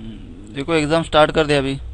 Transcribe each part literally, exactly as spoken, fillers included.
देखो exam start कर दिया अभी।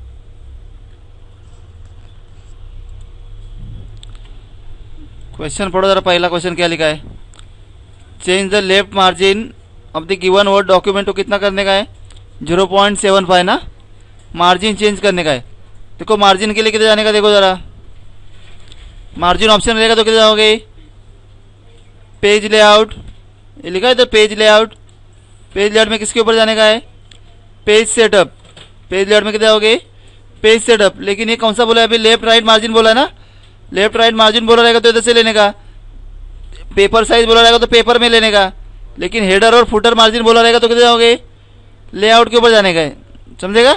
क्वेश्चन पढ़ो जरा, पहला क्वेश्चन क्या लिखा है। Change the left margin of the given word document. तो कितना करने का है, जीरो पॉइंट सेवन फाइव ना, मार्जिन चेंज करने का है। देखो मार्जिन के लिए किधर जाने का, देखो जरा मार्जिन ऑप्शन रहेगा तो किधर जाओगे, पेज लेआउट, ये लिखा है तो पेज लेआउट। पेज लेआउट में किसके ऊपर जाने का है, पेज सेटअप। पेज लेआउट में किधर जाओगे, पेज सेटअप। लेकिन ये कौन सा बोला है अभी, लेफ्ट राइट मार्जिन बोला है ना, लेफ्ट राइट मार्जिन बोला रहेगा तो इधर से लेने का। पेपर साइज बोला रहेगा तो पेपर में लेने का। लेकिन हेडर और फुटर मार्जिन बोला रहेगा तो किधर जाओगे, लेआउट के ऊपर जाने का है, समझेगा।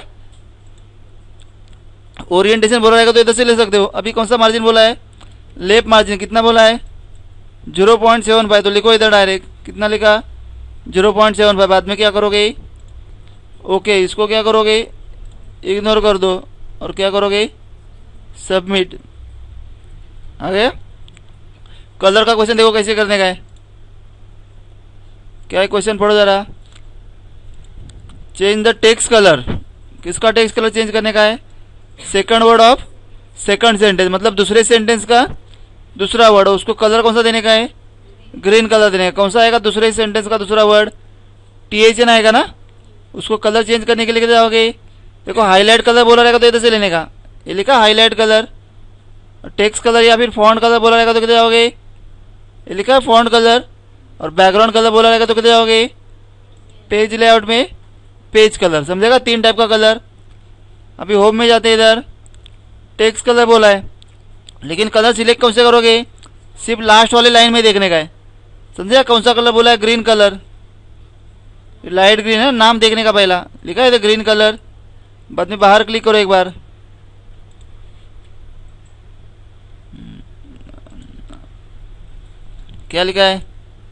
ओरिएंटेशन बोला रहेगा तो इधर से ले सकते हो। अभी कौन सा मार्जिन बोला है, लेफ्ट मार्जिन कितना बोला है, जीरो पॉइंट सेवन फाइव। तो लिखो इधर डायरेक्ट, कितना लिखा, जीरो पॉइंट सेवन फाइव। बाद में क्या करोगे, ओके इसको क्या करोगे, इग्नोर कर दो और क्या करोगे, सबमिट। आ गया। कलर का क्वेश्चन देखो कैसे करने का है, क्या है क्वेश्चन पढ़ो जरा। चेंज द टेक्स्ट कलर, किसका टेक्स्ट कलर चेंज करने का है, second word of second sentence, मतलब दूसरे सेंटेंस का दूसरा वर्ड, उसको कलर कौन सा देने का है, ग्रीन कलर देने का। कौन सा आएगा दूसरे सेंटेंस का दूसरा वर्ड, टी एच एन आएगा ना, उसको कलर चेंज करने के लिए किधर जाओगे, देखो हाईलाइट कलर बोला रहेगा तो इधर से लेने का, ये लिखा हाईलाइट कलर। टेक्स्ट कलर या फिर फॉन्ट कलर बोला रहेगा तो किधर जाओगे, ये लिखा है फॉन्ट कलर। और बैकग्राउंड कलर बोला रहेगा तो किधर जाओगे, पेज लेआउट में पेज कलर, समझेगा, तीन टाइप का कलर। अभी होम में जाते हैं, इधर टेक्स्ट कलर बोला है, लेकिन कलर सिलेक्ट कौन से करोगे, सिर्फ लास्ट वाले लाइन में देखने का है, समझेगा। कौन सा कलर बोला है, ग्रीन कलर, लाइट ग्रीन है, नाम देखने का पहला लिखा है ग्रीन कलर। बाद में बाहर क्लिक करो एक बार, क्या लिखा है,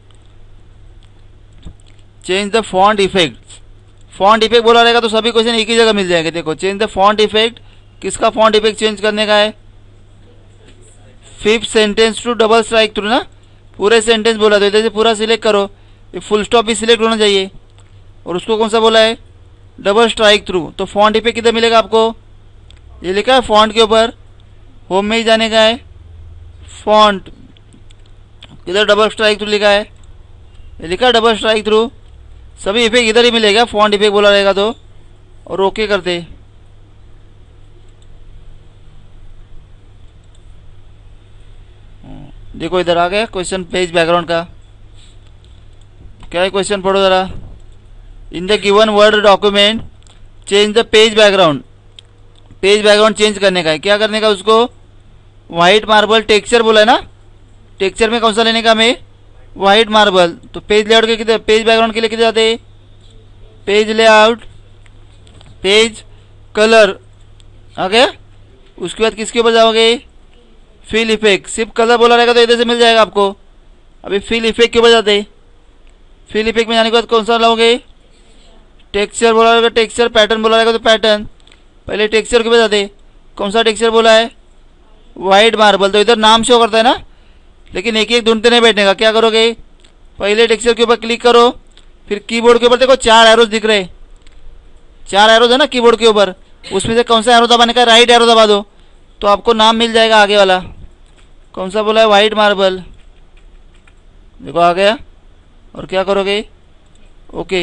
change the font effect. Font effect बोला रहेगा तो सभी क्वेश्चन एक ही जगह मिल जाएंगे। देखो चेंज द फॉन्ट इफेक्ट, किसका फॉन्ट इफेक्ट चेंज करने का है, fifth sentence to double strikethrough ना, पूरे सेंटेंस बोला तो इधर से पूरा सिलेक्ट करो, ये फुल स्टॉप भी सिलेक्ट होना चाहिए। और उसको कौन सा बोला है, डबल स्ट्राइक थ्रू। तो फॉन्ट इफेक्ट किधर मिलेगा आपको, ये लिखा है फॉन्ट के ऊपर, होम में ही जाने का है, फॉन्ट इधर डबल स्ट्राइक थ्रू लिखा है, ये लिखा है डबल स्ट्राइक थ्रू। सभी इफेक्ट इधर ही मिलेगा, फॉन्ट इफेक्ट बोला रहेगा तो। और ओके करते, देखो इधर आ गया क्वेश्चन पेज बैकग्राउंड का। क्या है क्वेश्चन पढ़ो जरा। In the given word document change the page background. Page background change करने का है, क्या करने का, उसको व्हाइट मार्बल टेक्सचर बोला है ना, टेक्सचर में कौन सा लेने का हमें, व्हाइट मार्बल। तो पेज लेआउट के किधर, पेज बैकग्राउंड के लिए किधर जाते, पेज लेआउट, पेज कलर आ गया। उसके बाद किसके ऊपर जाओगे, फिल इफेक्ट। सिर्फ कलर बोला रहेगा तो इधर से मिल जाएगा आपको। अभी फिल इफेक्ट के ऊपर जाते, फिल इफेक्ट में जाने के बाद कौन सा लाओगे, टेक्सचर बोला रहेगा, टेक्सचर, पैटर्न बोला रहेगा तो पैटर्न। पहले टेक्सचर के ऊपर जाते, कौन सा टेक्सचर बोला है, व्हाइट मार्बल। तो इधर नाम शो करता है ना, लेकिन एक एक ढूंढते नहीं बैठने का। क्या करोगे, पहले टेक्सचर के ऊपर क्लिक करो, फिर कीबोर्ड के ऊपर देखो चार एरोज दिख रहे, चार एरोज है ना कीबोर्ड के ऊपर, उसमें से कौन सा एरो दबाने का, राइट एरो दबा दो तो आपको नाम मिल जाएगा आगे वाला। कौन सा बोला है, व्हाइट मार्बल, देखो आ गया। और क्या करोगे, ओके।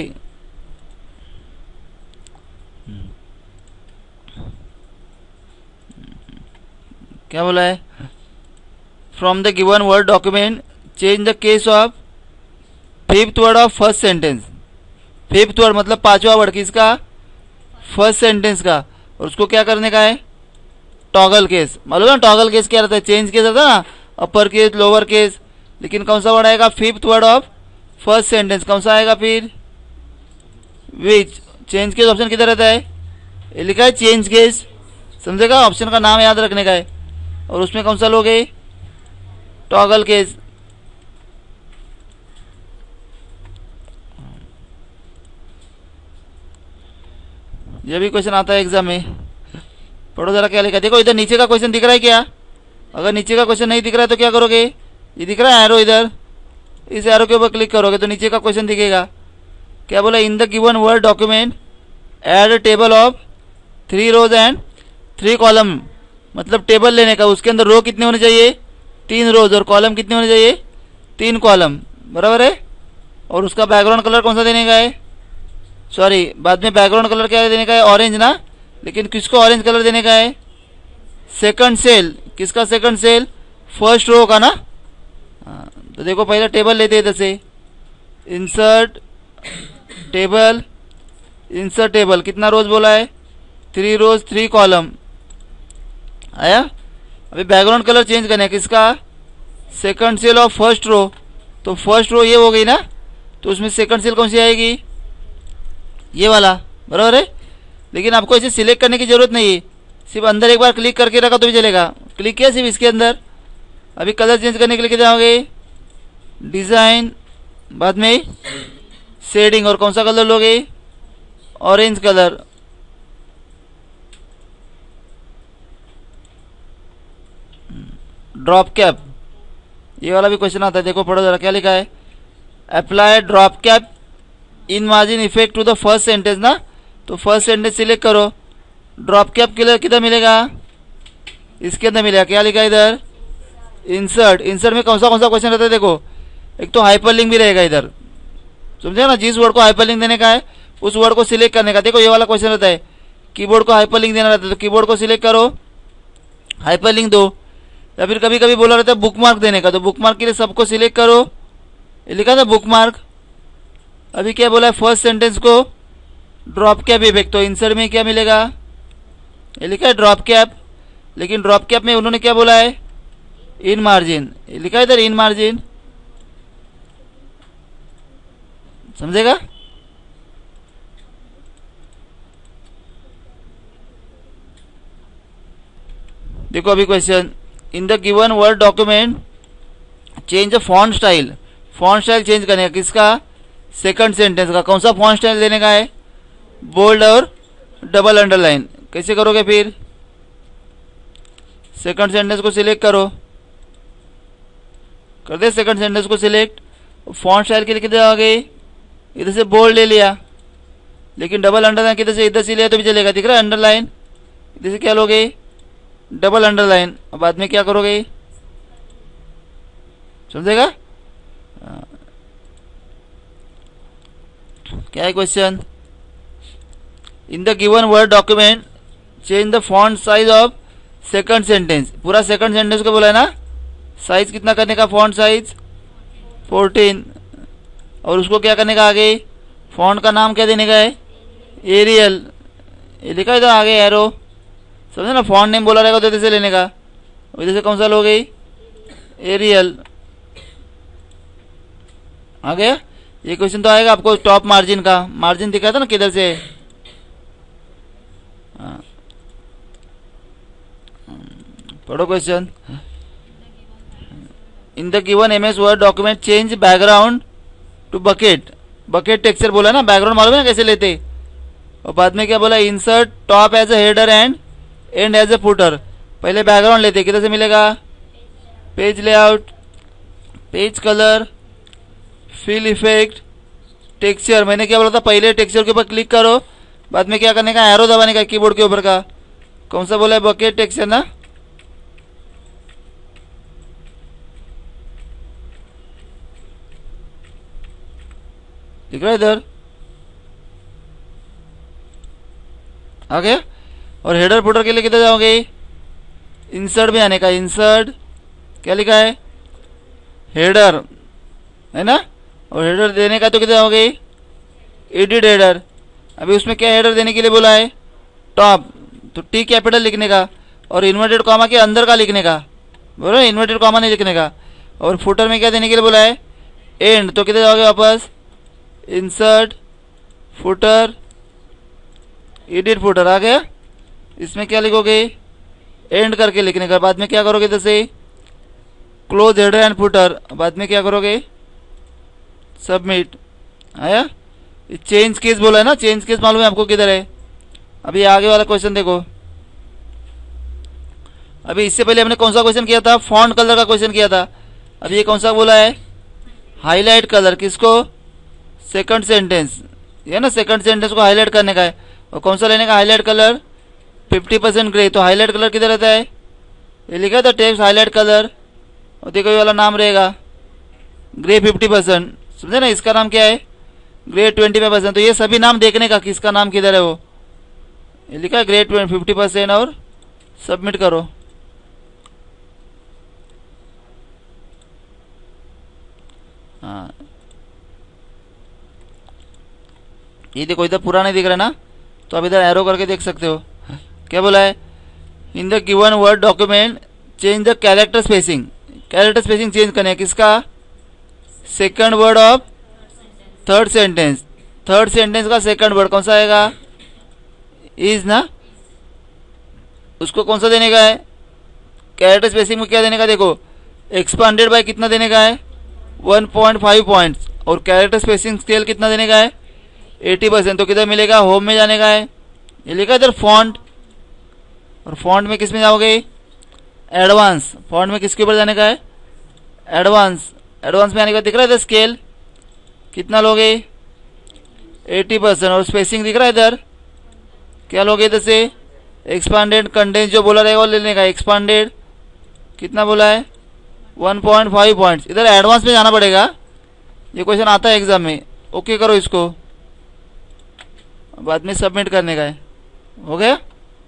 क्या बोला है, from the given word document change the case of fifth word of first sentence. Fifth word मतलब पांचवा वर्ड किसका, फर्स्ट सेंटेंस का। और उसको क्या करने का है, टॉगल केस। मालूम है टॉगल केस क्या रहता है, चेंज केस रहता है ना, अपर केस लोअर केस। लेकिन कौन सा वर्ड आएगा, fifth word of first sentence, कौन सा आएगा फिर, विच। चेंज केस ऑप्शन किधर रहता है, ये लिखा है चेंज केस, समझेगा। ऑप्शन का नाम याद रखने का है। और उसमें कौन सा लोगे, टॉगल केस। ये भी क्वेश्चन आता है एग्जाम में, पढ़ो जरा क्या लिखा है। देखो इधर नीचे का क्वेश्चन दिख रहा है क्या, अगर नीचे का क्वेश्चन नहीं दिख रहा है तो क्या करोगे, ये दिख रहा है एरो, इधर इस एरो के ऊपर क्लिक करोगे तो नीचे का क्वेश्चन दिखेगा। क्या बोला, in the given word document add table of three rows and three column, मतलब टेबल लेने का, उसके अंदर रो कितने होने चाहिए, तीन रोज, और कॉलम कितने होने चाहिए, तीन कॉलम, बराबर है। और उसका बैकग्राउंड कलर कौन सा देने का है, सॉरी बाद में बैकग्राउंड कलर क्या देने का है, ऑरेंज ना, लेकिन किसको ऑरेंज कलर देने का है, सेकंड सेल, किसका सेकंड सेल, फर्स्ट रो का ना। हाँ, तो देखो पहले टेबल लेते हैं इधर से, इंसर्ट टेबल, इंसर्ट टेबल, कितना रोज बोला है, थ्री रोज थ्री कॉलम, आया। अभी बैकग्राउंड कलर चेंज करना है, किसका, second cell of first row, तो फर्स्ट रो ये हो गई ना, तो उसमें सेकंड सेल कौन सी आएगी, ये वाला, बराबर है। लेकिन आपको इसे सिलेक्ट करने की जरूरत नहीं है, सिर्फ अंदर एक बार क्लिक करके रखा तो भी चलेगा, क्लिक किया सिर्फ इसके अंदर। अभी कलर चेंज करने के लिए कितना जाओगे, डिजाइन, बाद में शेडिंग, और कौन सा कलर लोगे, ऑरेंज कलर, ड्रॉप कैप, ये वाला भी क्वेश्चन आता है, देखो पढ़ो जरा क्या लिखा है, apply drop cap in margin effect to the first sentence ना, तो फर्स्ट सेंटेंस सिलेक्ट करो, ड्रॉप कैप किधर मिलेगा, इसके अंदर मिलेगा, क्या लिखा है इधर, इंसर्ट, इंसर्ट में कौन सा कौन सा क्वेश्चन रहता है, देखो एक तो हाइपरलिंक भी रहेगा इधर, समझे ना, जिस वर्ड को हाइपरलिंक देने का है उस वर्ड को सिलेक्ट करने का, देखो ये वाला क्वेश्चन रहता है, कीबोर्ड को हाइपरलिंक देना रहता है, तो कीबोर्ड को सिलेक्ट करो, हाइपरलिंक दो, या फिर कभी कभी बोला रहता है बुकमार्क देने का, तो बुकमार्क के लिए सबको सिलेक्ट करो, ये लिखा था बुकमार्क। अभी क्या बोला है, फर्स्ट सेंटेंस को ड्रॉप कैप इफेक्ट, तो इंसर्ट में क्या मिलेगा, ये लिखा है ड्रॉप कैप, लेकिन ड्रॉप कैप में उन्होंने क्या बोला है, इन मार्जिन, ये लिखा है इधर इन मार्जिन, समझेगा। देखो अभी question, in the given word document change the font style, font style change करने का, किसका, सेकंड सेंटेंस का, कौन सा फॉन्ट स्टाइल देने का है, बोल्ड और डबल अंडरलाइन, कैसे करोगे फिर, सेकंड सेंटेंस को सिलेक्ट करो, कर दे सेकंड सेंटेंस को सिलेक्ट, फॉन्ट स्टाइल के लिए किधर जाओगे, इधर से बोल्ड ले लिया, लेकिन डबल अंडरलाइन किधर से, इधर से लिया तो भी चलेगा, दिख रहा है अंडरलाइन, इधर से क्या लोगे, डबल अंडरलाइन, और बाद में क्या करोगे, समझेगा। क्या है question, in the given word document change the font size of second sentence, पूरा सेकंड सेंटेंस को बोला है ना, साइज कितना करने का, फॉन्ट साइज फोर्टीन, और उसको क्या करने का आगे, फॉन्ट का नाम क्या देने का है, एरियल, ये लिखा है इधर आगे एरो, समझे ना, फॉन्ट नेम बोला रहेगा तो इधर से लेने का, इधर से कौन सा लोगे, एरियल, आ गया। ये क्वेश्चन तो आएगा आपको टॉप मार्जिन का, मार्जिन दिखा था ना किधर से, पढ़ो question, in the given MS Word document change background to bucket, bucket texture बोला ना, बैकग्राउंड मालूम है ना कैसे लेते, और बाद में क्या बोला, insert top as a header and end as a footer, पहले बैकग्राउंड लेते, किधर से मिलेगा, page layout, page colour, fill effect, texture, मैंने क्या बोला था, पहले टेक्सचर के ऊपर क्लिक करो, बाद में क्या करने का, एरो दबाने का कीबोर्ड के ऊपर का, कौन सा बोला है, बकेट टेक्सचर ना, दिख रहा है इधर, आ गया। और हेडर फुटर के लिए किधर जाओगे, इंसर्ट में आने का, इंसर्ट क्या लिखा है, हेडर है ना, और हेडर देने का तो किधर जाओगे, एडिट हेडर, अभी उसमें क्या हेडर देने के लिए बोला है, टॉप, तो टी कैपिटल लिखने का, और इन्वर्टेड कॉमा के अंदर का लिखने का, बोलो इन्वर्टेड कॉमा नहीं लिखने का, और फुटर में क्या देने के लिए बोला है, एंड, तो किधर जाओगे वापस, इंसर्ट फुटर, एडिट फुटर, आ गया। इसमें क्या लिखोगे, एंड करके लिखने का, बाद में क्या करोगे, इधर से क्लोज हेडर एंड फुटर, बाद में क्या करोगे, सबमिट, आया। चेंज केस बोला है ना, चेंज केस मालूम है आपको किधर है। अभी आगे वाला क्वेश्चन देखो, अभी इससे पहले हमने कौन सा क्वेश्चन किया था, फॉन्ट कलर का क्वेश्चन किया था। अभी ये कौन सा बोला है, हाईलाइट कलर, किसको, सेकंड सेंटेंस, ये ना सेकंड सेंटेंस को हाईलाइट करने का है, और कौन सा लेने का, highlight colour fifty percent grey. तो हाईलाइट कलर किधर रहता है, ये लिखा है तो टेक्स्ट हाईलाइट कलर, और देखो ये वाला नाम रहेगा ग्रे फिफ्टी परसेंट, समझे ना। इसका नाम क्या है, ग्रे ट्वेंटी फाइव परसेंट। तो ये सभी नाम देखने का किसका नाम किधर है, वो ये लिखा है ग्रे फिफ्टी परसेंट, और सबमिट करो। हाँ ये देखो इधर पूरा नहीं दिख रहा ना, तो आप इधर एरो करके देख सकते हो। क्या बोला है, in the given word document change the character spacing. Character spacing change करने किसका, second word of third sentence. Third sentence का सेकंड वर्ड कौन सा आएगा, इज ना, उसको कौन सा देने का है, कैरेक्टर स्पेसिंग में क्या देने का, देखो एक्सपांडेड बाय कितना देने का है, वन पॉइंट फाइव पॉइंट्स, और कैरेक्टर स्पेसिंग स्केल कितना देने का है, एटी परसेंट। तो किधर मिलेगा, होम में जाने का है, ये लिखा इधर फॉन्ट, और फॉन्ट में किस में जाओगे, एडवांस। फॉन्ट में किसके ऊपर जाने का है, एडवांस। एडवांस में आने का दिख रहा है इधर स्केल कितना लोगे, एटी परसेंट, और स्पेसिंग दिख रहा है इधर, क्या लोगे इधर से, एक्सपांडेड कंडेंस जो बोला रहेगा वो लेने का, एक्सपांडेड कितना बोला है, वन पॉइंट फाइव पॉइंट्स। इधर एडवांस में जाना पड़ेगा, ये क्वेश्चन आता है एग्जाम में। ओके करो इसको, बाद में सबमिट करने का है। हो गया,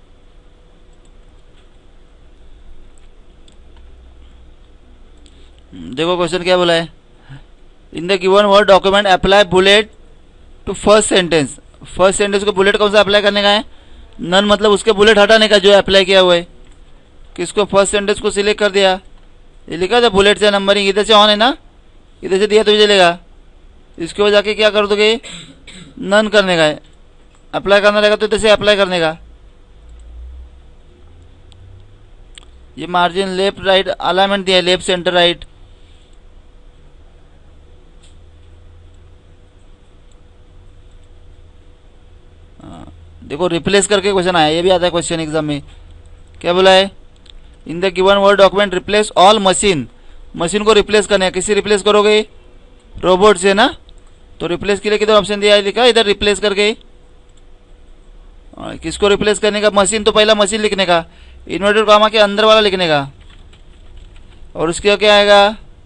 देखो क्वेश्चन क्या बोला है, in the given word document apply bullet to first sentence. First sentence को बुलेट कौन सा अप्लाई करने का है, नन, मतलब उसके बुलेट हटाने का जो अप्लाई किया हुआ है। किसको, फर्स्ट सेंटेंस को सिलेक्ट कर दिया, ये लिखा था बुलेट से नंबरिंग, इधर से ऑन है ना, इधर से दिया तो चलेगा। इसके बाद जाके क्या कर दोगे, नन करने का है, अप्लाई करना रहेगा तो इधर से अप्लाई करने का। ये मार्जिन लेफ्ट राइट अलाइनमेंट दिया है, लेफ्ट सेंटर राइट। देखो रिप्लेस करके क्वेश्चन आया, ये भी आता है क्वेश्चन एग्जाम में। क्या बोला है, in the given word document replace all machine. Machine को रिप्लेस करना है, किससे रिप्लेस करोगे, रोबोट से ना। तो रिप्लेस के लिए किधर ऑप्शन दिया है, लिखा इधर रिप्लेस करके। किसको रिप्लेस करने का, मशीन, तो पहला मशीन लिखने का, इन्वर्टेड कॉमा के अंदर वाला लिखने का, और उसके क्या आएगा,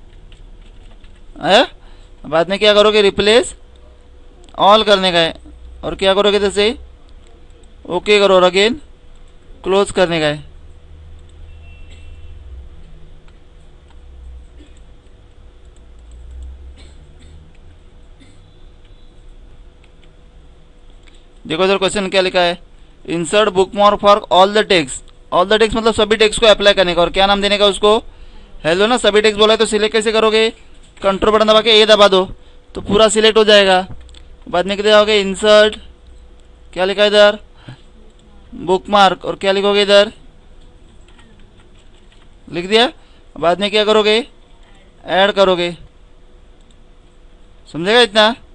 है? बाद में क्या करोगे, रिप्लेस ऑल करने का है, और क्या करोगे इधर से ओके करो, और अगेन क्लोज करने का है। देखो इधर क्वेश्चन क्या लिखा है, insert bookmark for all the text. All the text मतलब सभी टेक्स्ट को अप्लाई करने का, और क्या नाम देने का उसको, हेलो ना। सभी टेक्स्ट बोला है तो सिलेक्ट कैसे करोगे, कंट्रोल बटन दबा के ए दबा दो तो पूरा सिलेक्ट हो जाएगा। बाद में किधर जाओगे, इंसर्ट, क्या लिखा है इधर, बुकमार्क, और क्या लिखोगे इधर, लिख दिया। बाद में क्या करोगे, ऐड करोगे, समझेगा इतना।